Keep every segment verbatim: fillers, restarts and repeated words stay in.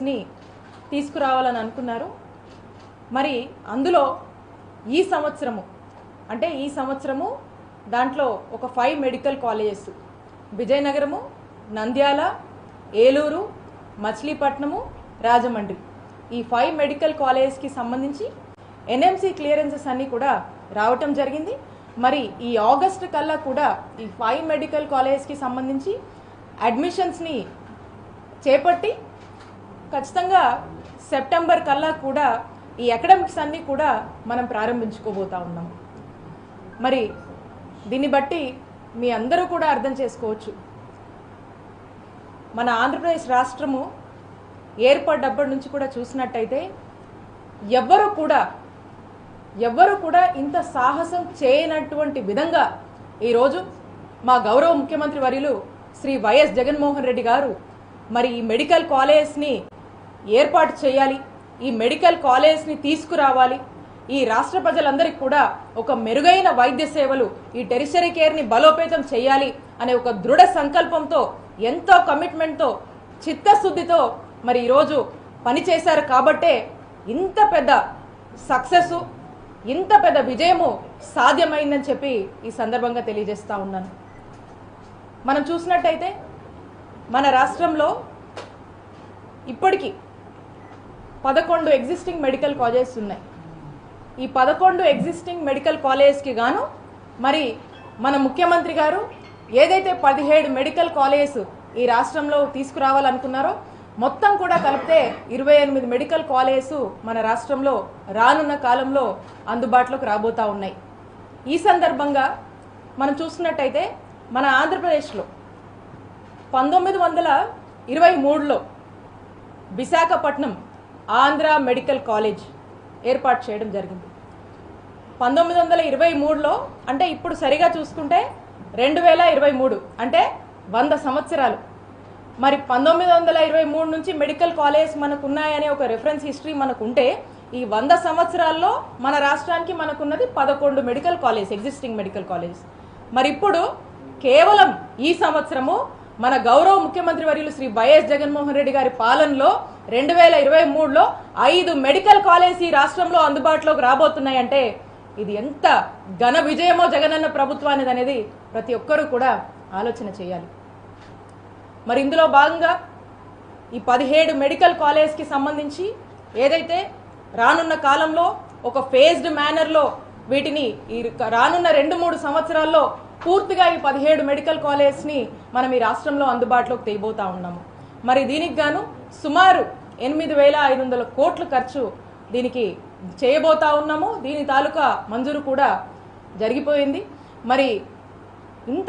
కాలేజెస్ని తీసుకురావాలని అనుకున్నారు. మరి అందులో ఈ సంవత్సరము అంటే ఈ సంవత్సరము దాంట్లో ఒక five medical colleges Vizianagaram, Nandyal, Eluru, Machilipatnam, Rajahmundry ఈ ఫైవ్ మెడికల్ కాలేజెస్కి సంబంధించి ఎన్ఎంసీ క్లియరెన్సెస్ అన్నీ కూడా రావటం జరిగింది. మరి ఈ ఆగస్టు కల్లా కూడా ఈ ఫైవ్ మెడికల్ కాలేజెస్కి సంబంధించి అడ్మిషన్స్ని చేపట్టి ఖచ్చితంగా సెప్టెంబర్ కల్లా కూడా ఈ అకాడమిక్స్ అన్నీ కూడా మనం ప్రారంభించుకోబోతా ఉన్నాం. మరి దీన్ని బట్టి మీ అందరూ కూడా అర్థం చేసుకోవచ్చు, మన ఆంధ్రప్రదేశ్ రాష్ట్రము ఏర్పడ్డప్పటి నుంచి కూడా చూసినట్టయితే ఎవ్వరూ కూడా ఎవ్వరూ కూడా ఇంత సాహసం చేయనటువంటి విధంగా ఈరోజు మా గౌరవ ముఖ్యమంత్రి వర్యులు శ్రీ వైఎస్ జగన్మోహన్ రెడ్డి గారు మరి ఈ మెడికల్ కాలేజ్ని ఏర్పాటు చేయాలి, ఈ మెడికల్ కాలేజ్ని తీసుకురావాలి, ఈ రాష్ట్ర ప్రజలందరికీ కూడా ఒక మెరుగైన వైద్య సేవలు ఈ టెరిషరీ కేర్ని బలోపేతం చేయాలి అనే ఒక దృఢ సంకల్పంతో ఎంతో కమిట్మెంట్తో చిత్తశుద్ధితో మరి ఈరోజు పనిచేశారు. కాబట్టే ఇంత పెద్ద సక్సెస్ ఇంత పెద్ద విజయము సాధ్యమైందని చెప్పి ఈ సందర్భంగా తెలియజేస్తా ఉన్నాను. మనం చూసినట్టయితే మన రాష్ట్రంలో ఇప్పటికీ పదకొండు ఎగ్జిస్టింగ్ మెడికల్ కాలేజెస్ ఉన్నాయి. ఈ పదకొండు ఎగ్జిస్టింగ్ మెడికల్ కాలేజెస్కి గాను మరి మన ముఖ్యమంత్రి గారు ఏదైతే పదిహేడు మెడికల్ కాలేజెస్ ఈ రాష్ట్రంలో తీసుకురావాలనుకున్నారో మొత్తం కూడా కలిపితే ఇరవై ఎనిమిది మెడికల్ కాలేజెస్ మన రాష్ట్రంలో రానున్న కాలంలో అందుబాటులోకి రాబోతూ ఉన్నాయి. ఈ సందర్భంగా మనం చూసినట్టయితే మన ఆంధ్రప్రదేశ్లో పంతొమ్మిది వందల ఇరవై మూడులో విశాఖపట్నం ఆంధ్ర మెడికల్ కాలేజ్ ఏర్పాటు చేయడం జరిగింది. పంతొమ్మిది వందల ఇరవై మూడులో అంటే ఇప్పుడు సరిగా చూసుకుంటే రెండు వేల ఇరవై మూడు అంటే వంద సంవత్సరాలు. మరి పంతొమ్మిది వందల ఇరవై మూడు నుంచి మెడికల్ కాలేజ్ మనకు ఉన్నాయనే ఒక రెఫరెన్స్ హిస్టరీ మనకు ఉంటే ఈ వంద సంవత్సరాల్లో మన రాష్ట్రానికి మనకున్నది పదకొండు medical college existing medical college. మరి ఇప్పుడు కేవలం ఈ సంవత్సరము మన గౌరవ ముఖ్యమంత్రి వర్యులు శ్రీ వైఎస్ జగన్మోహన్ రెడ్డి గారి పాలనలో రెండు వేల ఇరవై మూడులో ఐదు మెడికల్ కాలేజ్ ఈ రాష్ట్రంలో అందుబాటులోకి రాబోతున్నాయంటే ఇది ఎంత ఘన విజయమో జగనన్న ప్రభుత్వానికి అనేది ప్రతి ఒక్కరూ కూడా ఆలోచన చేయాలి. మరి ఇందులో భాగంగా ఈ పదిహేడు మెడికల్ కాలేజ్కి సంబంధించి ఏదైతే రానున్న కాలంలో ఒక ఫేజ్డ్ మేనర్లో వీటిని ఈ రానున్న రెండు మూడు సంవత్సరాల్లో పూర్తిగా ఈ పదిహేడు మెడికల్ కాలేజ్ని మనం ఈ రాష్ట్రంలో అందుబాటులోకి తేబోతా ఉన్నాము. మరి దీనికి గాను సుమారు ఎనిమిది వేల ఐదు వందల కోట్లు ఖర్చు దీనికి చేయబోతా ఉన్నాము. దీని తాలూకా మంజూరు కూడా జరిగిపోయింది. మరి ఇంత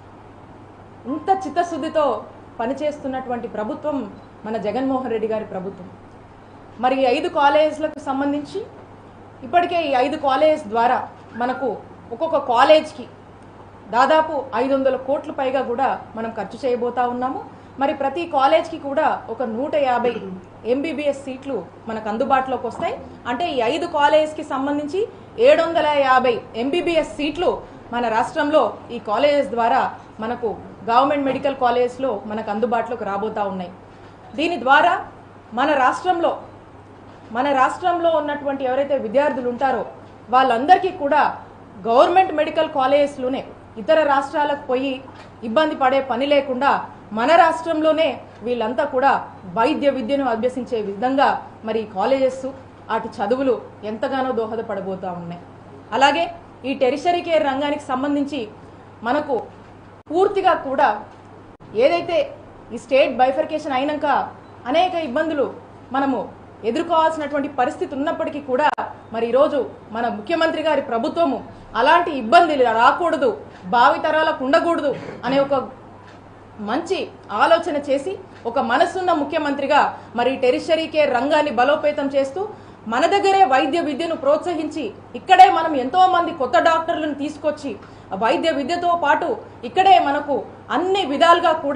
ఇంత చిత్తశుద్ధితో పనిచేస్తున్నటువంటి ప్రభుత్వం మన జగన్మోహన్ రెడ్డి గారి ప్రభుత్వం. మరి ఈ ఐదు కాలేజ్లకు సంబంధించి ఇప్పటికే ఈ ఐదు కాలేజ్ ద్వారా మనకు ఒక్కొక్క కాలేజ్కి దాదాపు ఐదు వందల కోట్ల పైగా కూడా మనం ఖర్చు చేయబోతా ఉన్నాము. మరి ప్రతి కాలేజ్కి కూడా ఒక నూట యాభై ఎంబీబీఎస్ సీట్లు మనకు అందుబాటులోకి వస్తాయి. అంటే ఈ ఐదు కాలేజ్కి సంబంధించి ఏడు వందల యాభై ఎంబీబీఎస్ సీట్లు మన రాష్ట్రంలో ఈ కాలేజెస్ ద్వారా మనకు గవర్నమెంట్ మెడికల్ కాలేజ్లో మనకు అందుబాటులోకి రాబోతూ ఉన్నాయి. దీని ద్వారా మన రాష్ట్రంలో మన రాష్ట్రంలో ఉన్నటువంటి ఎవరైతే విద్యార్థులు ఉంటారో వాళ్ళందరికీ కూడా గవర్నమెంట్ మెడికల్ కాలేజెస్లోనే ఇతర రాష్ట్రాలకు పోయి ఇబ్బంది పడే పని లేకుండా మన రాష్ట్రంలోనే వీళ్ళంతా కూడా వైద్య విద్యను అభ్యసించే విధంగా మరి కాలేజెస్ వాటి చదువులు ఎంతగానో దోహదపడబోతూ ఉన్నాయి. అలాగే ఈ టెరిషరీ కేర్ రంగానికి సంబంధించి మనకు పూర్తిగా కూడా ఏదైతే ఈ స్టేట్ బైఫర్కేషన్ అయినాక అనేక ఇబ్బందులు మనము ఎదుర్కోవాల్సినటువంటి పరిస్థితి ఉన్నప్పటికీ కూడా మరి ఈరోజు మన ముఖ్యమంత్రి గారి ప్రభుత్వము అలాంటి ఇబ్బందులు రాకూడదు, భావితరాలకు ఉండకూడదు అనే ఒక మంచి ఆలోచన చేసి ఒక మనసున్న ముఖ్యమంత్రిగా మరి టెరిషరీ కేర్ రంగాన్ని బలోపేతం చేస్తూ మన దగ్గరే వైద్య విద్యను ప్రోత్సహించి ఇక్కడే మనం ఎంతో మంది కొత్త డాక్టర్లను తీసుకొచ్చి వైద్య విద్యతో పాటు ఇక్కడే మనకు అన్ని విధాలుగా కూడా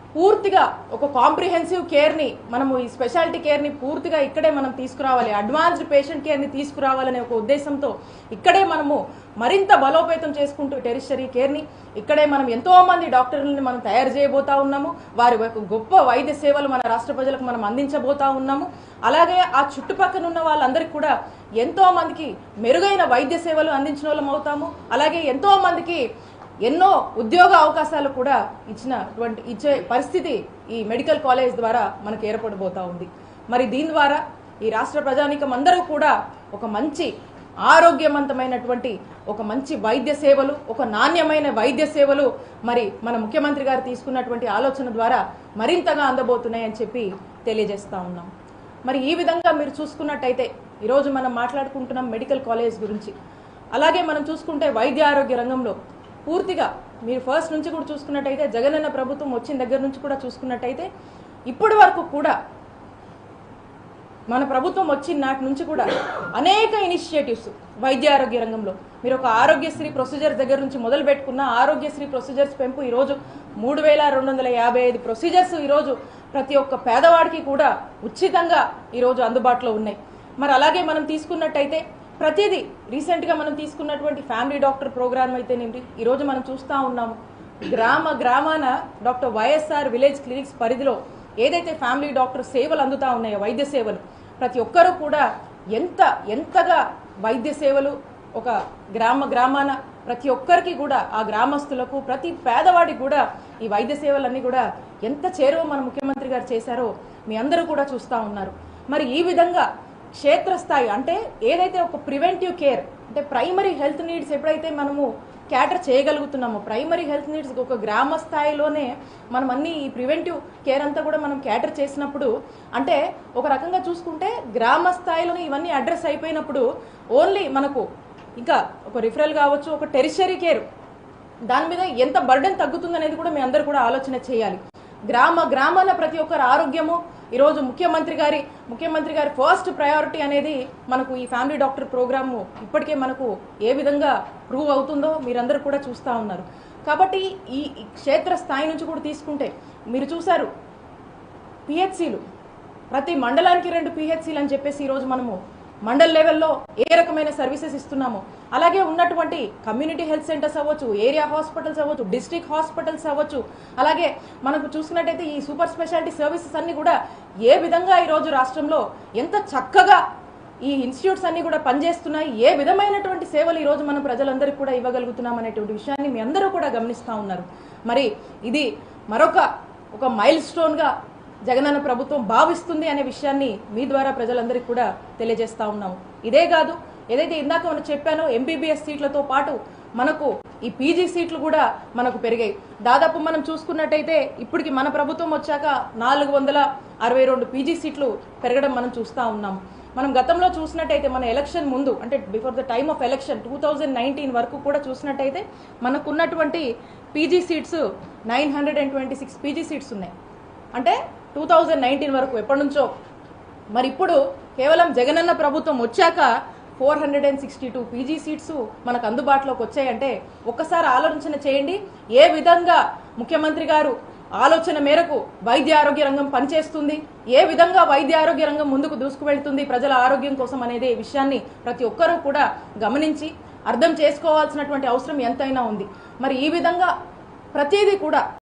పూర్తిగా ఒక కాంప్రిహెన్సివ్ కేర్ని మనము ఈ స్పెషాలిటీ కేర్ని పూర్తిగా ఇక్కడే మనం తీసుకురావాలి, అడ్వాన్స్డ్ పేషెంట్ కేర్ని తీసుకురావాలనే ఒక ఉద్దేశంతో ఇక్కడే మనము మరింత బలోపేతం చేసుకుంటూ టెరిషరీ కేర్ని ఇక్కడే మనం ఎంతో మంది డాక్టర్లని మనం తయారు చేయబోతా ఉన్నాము. వారి గొప్ప వైద్య సేవలు మన రాష్ట్ర ప్రజలకు మనం అందించబోతా ఉన్నాము. అలాగే ఆ చుట్టుపక్కల ఉన్న వాళ్ళందరికీ కూడా ఎంతో మందికి మెరుగైన వైద్య సేవలు అందించిన వాళ్ళం అవుతాము. అలాగే ఎంతో మందికి ఎన్నో ఉద్యోగ అవకాశాలు కూడా ఇచ్చినటువంటి ఇచ్చే పరిస్థితి ఈ మెడికల్ కాలేజ్ ద్వారా మనకు ఏర్పడబోతా ఉంది. మరి దీని ద్వారా ఈ రాష్ట్ర ప్రజానీకం అందరూ కూడా ఒక మంచి ఆరోగ్యవంతమైనటువంటి ఒక మంచి వైద్య సేవలు, ఒక నాణ్యమైన వైద్య సేవలు మరి మన ముఖ్యమంత్రి గారు తీసుకున్నటువంటి ఆలోచన ద్వారా మరింతగా అందబోతున్నాయని చెప్పి తెలియజేస్తా ఉన్నాం. మరి ఈ విధంగా మీరు చూసుకున్నట్టయితే ఈరోజు మనం మాట్లాడుకుంటున్నాం మెడికల్ కాలేజ్ గురించి. అలాగే మనం చూసుకుంటే వైద్య ఆరోగ్య రంగంలో పూర్తిగా మీరు ఫస్ట్ నుంచి కూడా చూసుకున్నట్టయితే జగనన్న ప్రభుత్వం వచ్చిన దగ్గర నుంచి కూడా చూసుకున్నట్టయితే ఇప్పటి వరకు కూడా మన ప్రభుత్వం వచ్చిన నాటి నుంచి కూడా అనేక ఇనిషియేటివ్స్ వైద్య ఆరోగ్య రంగంలో మీరు ఒక ఆరోగ్యశ్రీ ప్రొసీజర్స్ దగ్గర నుంచి మొదలు పెట్టుకున్న ఆరోగ్యశ్రీ ప్రొసీజర్స్ పెంపు ఈరోజు మూడు వేల రెండు వందల యాభై ఐదు ప్రొసీజర్స్ ఈరోజు ప్రతి ఒక్క పేదవాడికి కూడా ఉచితంగా ఈరోజు అందుబాటులో ఉన్నాయి. మరి అలాగే మనం తీసుకున్నట్టయితే ప్రతిదీ రీసెంట్గా మనం తీసుకున్నటువంటి ఫ్యామిలీ డాక్టర్ ప్రోగ్రామ్ అయితేనేమిటి ఈరోజు మనం చూస్తూ ఉన్నాము. గ్రామ గ్రామాన డాక్టర్ వైఎస్ఆర్ విలేజ్ క్లినిక్స్ పరిధిలో ఏదైతే ఫ్యామిలీ డాక్టర్ సేవలు అందుతూ ఉన్నాయో వైద్య సేవలు ప్రతి ఒక్కరూ కూడా ఎంత ఎంతగా వైద్య సేవలు ఒక గ్రామ గ్రామాన ప్రతి ఒక్కరికి కూడా ఆ గ్రామస్తులకు ప్రతి పేదవాడికి కూడా ఈ వైద్య సేవలన్నీ కూడా ఎంత చేరువ మన ముఖ్యమంత్రి గారు చేశారో మీ అందరూ కూడా చూస్తూ ఉన్నారు. మరి ఈ విధంగా క్షేత్రస్థాయి అంటే ఏదైతే ఒక ప్రివెంటివ్ కేర్ అంటే ప్రైమరీ హెల్త్ నీడ్స్ ఎప్పుడైతే మనము క్యాటర్ చేయగలుగుతున్నామో ప్రైమరీ హెల్త్ నీడ్స్ ఒక గ్రామ స్థాయిలోనే మనం అన్ని ఈ ప్రివెంటివ్ కేర్ అంతా కూడా మనం క్యాటర్ చేసినప్పుడు అంటే ఒక రకంగా చూసుకుంటే గ్రామ స్థాయిలోనే ఇవన్నీ అడ్రస్ అయిపోయినప్పుడు ఓన్లీ మనకు ఇంకా ఒక రిఫరల్ కావచ్చు ఒక టెరిషరీ కేర్ దాని మీద ఎంత బర్డెన్ తగ్గుతుంది అనేది కూడా మీ అందరూ కూడా ఆలోచన చేయాలి. గ్రామ గ్రామాల ప్రతి ఒక్కరి ఆరోగ్యము ఈరోజు ముఖ్యమంత్రి గారి ముఖ్యమంత్రి గారి ఫస్ట్ ప్రయారిటీ అనేది మనకు ఈ ఫ్యామిలీ డాక్టర్ ప్రోగ్రాము ఇప్పటికే మనకు ఏ విధంగా ప్రూవ్ అవుతుందో మీరందరూ కూడా చూస్తూ ఉన్నారు. కాబట్టి ఈ క్షేత్ర స్థాయి నుంచి కూడా తీసుకుంటే మీరు చూశారు పిహెచ్సిలు ప్రతి మండలానికి రెండు పిహెచ్సిలు అని చెప్పేసి ఈరోజు మనము మండల్ లెవెల్లో ఏ రకమైన సర్వీసెస్ ఇస్తున్నామో అలాగే ఉన్నటువంటి కమ్యూనిటీ హెల్త్ సెంటర్స్ అవ్వచ్చు, ఏరియా హాస్పిటల్స్ అవ్వచ్చు, డిస్ట్రిక్ట్ హాస్పిటల్స్ అవ్వచ్చు, అలాగే మనకు చూసుకున్నట్టయితే ఈ సూపర్ స్పెషాలిటీ సర్వీసెస్ అన్ని కూడా ఏ విధంగా ఈరోజు రాష్ట్రంలో ఎంత చక్కగా ఈ ఇన్స్టిట్యూట్స్ అన్ని కూడా పనిచేస్తున్నాయి, ఏ విధమైనటువంటి సేవలు ఈరోజు మనం ప్రజలందరికీ కూడా ఇవ్వగలుగుతున్నాం అనేటువంటి విషయాన్ని మీ అందరూ కూడా గమనిస్తూ ఉన్నారు. మరి ఇది మరొక ఒక మైల్ స్టోన్గా జగనన్న ప్రభుత్వం భావిస్తుంది అనే విషయాన్ని మీ ద్వారా ప్రజలందరికీ కూడా తెలియజేస్తా ఉన్నాము. ఇదే కాదు ఏదైతే ఇందాక మనం చెప్పానో ఎంబీబీఎస్ సీట్లతో పాటు మనకు ఈ పీజీ సీట్లు కూడా మనకు పెరిగాయి. దాదాపు మనం చూసుకున్నట్టయితే ఇప్పటికి మన ప్రభుత్వం వచ్చాక నాలుగు వందల అరవై రెండు పీజీ సీట్లు పెరగడం మనం చూస్తూ ఉన్నాము. మనం గతంలో చూసినట్టయితే మన ఎలక్షన్ ముందు అంటే before the time of election two thousand nineteen వరకు కూడా చూసినట్టయితే మనకున్నటువంటి PG seats nine hundred and twenty six PG seats ఉన్నాయి. అంటే టూ థౌజండ్ నైన్టీన్ వరకు ఎప్పటి నుంచో. మరి ఇప్పుడు కేవలం జగనన్న ప్రభుత్వం వచ్చాక four hundred and sixty two PG seats మనకు అందుబాటులోకి వచ్చాయంటే ఒక్కసారి ఆలోచన చేయండి ఏ విధంగా ముఖ్యమంత్రి గారు ఆలోచన మేరకు వైద్య ఆరోగ్య రంగం పనిచేస్తుంది, ఏ విధంగా వైద్య ఆరోగ్య రంగం ముందుకు దూసుకువెళ్తుంది ప్రజల ఆరోగ్యం కోసం అనేది విషయాన్ని ప్రతి ఒక్కరూ కూడా గమనించి అర్థం చేసుకోవాల్సినటువంటి అవసరం ఎంతైనా ఉంది. మరి ఈ విధంగా ప్రతిదీ కూడా